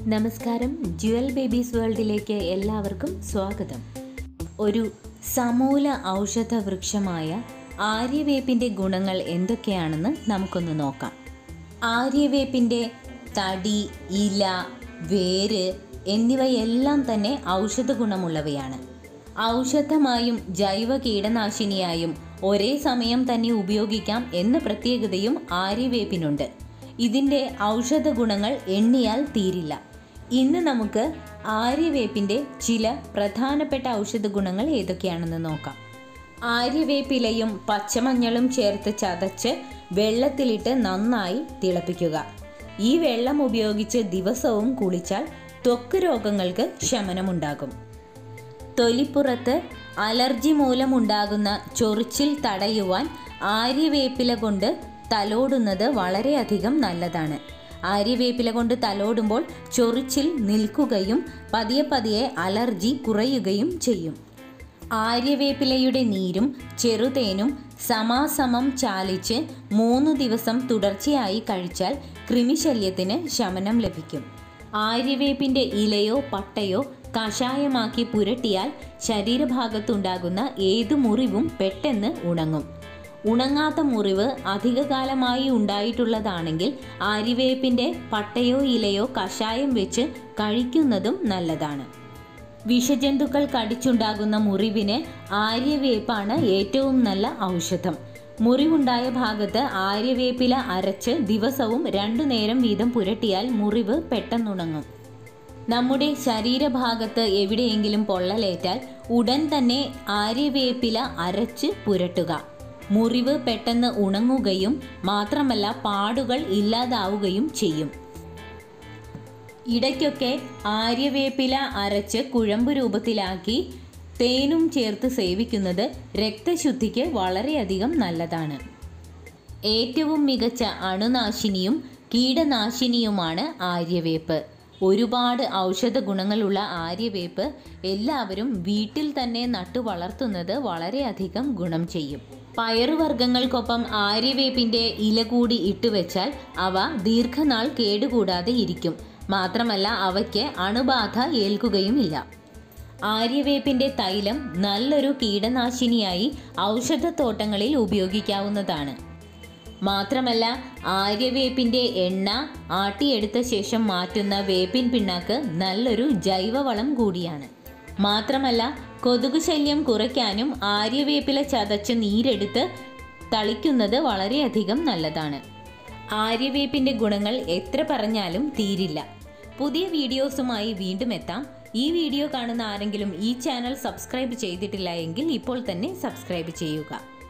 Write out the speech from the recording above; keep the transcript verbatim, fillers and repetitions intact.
നമസ്കാരം, ജുവൽ ബേബീസ് വേൾഡിലേക്ക് എല്ലാവർക്കും സ്വാഗതം. ഒരു സമൂല ഔഷധ വൃക്ഷമായ ആര്യവേപ്പിൻ്റെ ഗുണങ്ങൾ എന്തൊക്കെയാണെന്ന് നമുക്കൊന്ന് നോക്കാം. ആര്യവേപ്പിൻ്റെ തടി, ഇല, വേര് എന്നിവയെല്ലാം തന്നെ ഔഷധ ഗുണമുള്ളവയാണ്. ഔഷധമായും ജൈവ കീടനാശിനിയായും ഒരേ സമയം തന്നെ ഉപയോഗിക്കാം എന്ന പ്രത്യേകതയും ആര്യവേപ്പിനുണ്ട്. ഇതിൻ്റെ ഔഷധ ഗുണങ്ങൾ എണ്ണിയാൽ തീരില്ല. ഇന്ന് നമുക്ക് ആര്യവേപ്പിൻ്റെ ചില പ്രധാനപ്പെട്ട ഔഷധ ഗുണങ്ങൾ ഏതൊക്കെയാണെന്ന് നോക്കാം. ആര്യവേപ്പിലയും പച്ചമഞ്ഞളും ചേർത്ത് ചതച്ച് വെള്ളത്തിലിട്ട് നന്നായി തിളപ്പിക്കുക. ഈ വെള്ളം ഉപയോഗിച്ച് ദിവസവും കുളിച്ചാൽ ത്വക്ക് രോഗങ്ങൾക്ക് ശമനമുണ്ടാകും. തൊലിപ്പുറത്ത് അലർജി മൂലമുണ്ടാകുന്ന ചൊറിച്ചിൽ തടയുവാൻ ആര്യവേപ്പില കൊണ്ട് തലോടുന്നത് വളരെയധികം നല്ലതാണ്. ആര്യവേപ്പില കൊണ്ട് തലോടുമ്പോൾ ചൊറിച്ചിൽ നിൽക്കുകയും പതിയെ പതിയെ അലർജി കുറയുകയും ചെയ്യും. ആര്യവേപ്പിലയുടെ നീരും ചെറുതേനും സമാസമം ചാലിച്ച് മൂന്ന് ദിവസം തുടർച്ചയായി കഴിച്ചാൽ കൃമിശല്യത്തിന് ശമനം ലഭിക്കും. ആര്യവേപ്പിൻ്റെ ഇലയോ പട്ടയോ കഷായമാക്കി പുരട്ടിയാൽ ശരീരഭാഗത്തുണ്ടാകുന്ന ഏതു മുറിവും പെട്ടെന്ന് ഉണങ്ങും. ഉണങ്ങാത്ത മുറിവ് അധികകാലമായി ഉണ്ടായിട്ടുള്ളതാണെങ്കിൽ ആര്യവേപ്പിൻ്റെ പട്ടയോ ഇലയോ കഷായം വെച്ച് കഴിക്കുന്നതും നല്ലതാണ്. വിഷജന്തുക്കൾ കടിച്ചുണ്ടാകുന്ന മുറിവിന് ആര്യവേപ്പാണ് ഏറ്റവും നല്ല ഔഷധം. മുറിവുണ്ടായ ഭാഗത്ത് ആര്യവേപ്പില അരച്ച് ദിവസവും രണ്ടു നേരം വീതം പുരട്ടിയാൽ മുറിവ് പെട്ടെന്നുണങ്ങും. നമ്മുടെ ശരീരഭാഗത്ത് എവിടെയെങ്കിലും പൊള്ളലേറ്റാൽ ഉടൻ തന്നെ ആര്യവേപ്പില അരച്ച് പുരട്ടുക. മുറിവ് പെട്ടെന്ന് ഉണങ്ങുകയും മാത്രമല്ല പാടുകൾ ഇല്ലാതാവുകയും ചെയ്യും. ഇടയ്ക്കൊക്കെ ആര്യവേപ്പില അരച്ച് കുഴമ്പ് രൂപത്തിലാക്കി തേനും ചേർത്ത് സേവിക്കുന്നത് രക്തശുദ്ധിക്ക് വളരെയധികം നല്ലതാണ്. ഏറ്റവും മികച്ച അണുനാശിനിയും കീടനാശിനിയുമാണ് ആര്യവേപ്പ്. ഒരുപാട് ഔഷധ ഗുണങ്ങളുള്ള ആര്യവേപ്പ് എല്ലാവരും വീട്ടിൽ തന്നെ നട്ടു വളർത്തുന്നത് വളരെയധികം ഗുണം ചെയ്യും. പയറുവർഗ്ഗങ്ങൾക്കൊപ്പം ആര്യവേപ്പിൻ്റെ ഇല കൂടി ഇട്ടുവെച്ചാൽ അവ ദീർഘനാൾ കേടുകൂടാതെ ഇരിക്കും. മാത്രമല്ല അവയ്ക്ക് അണുബാധ ഏൽക്കുകയുമില്ല. ആര്യവേപ്പിൻ്റെ തൈലം നല്ലൊരു കീടനാശിനിയായി ഔഷധത്തോട്ടങ്ങളിൽ ഉപയോഗിക്കാവുന്നതാണ്. മാത്രമല്ല ആര്യവേപ്പിൻ്റെ എണ്ണ ആട്ടിയെടുത്ത ശേഷം മാറ്റുന്ന വേപ്പിൻ പിണ്ണാക്ക് നല്ലൊരു ജൈവവളം കൂടിയാണ്. മാത്രമല്ല കൊതുക് ശല്യം കുറയ്ക്കാനും ആര്യവേപ്പില ചതച്ച് നീരെടുത്ത് തളിക്കുന്നത് വളരെയധികം നല്ലതാണ്. ആര്യവേപ്പിൻ്റെ ഗുണങ്ങൾ എത്ര പറഞ്ഞാലും തീരില്ല. പുതിയ വീഡിയോസുമായി വീണ്ടും എത്താം. ഈ വീഡിയോ കാണുന്ന ആരെങ്കിലും ഈ ചാനൽ സബ്സ്ക്രൈബ് ചെയ്തിട്ടില്ല എങ്കിൽ ഇപ്പോൾ തന്നെ സബ്സ്ക്രൈബ് ചെയ്യുക.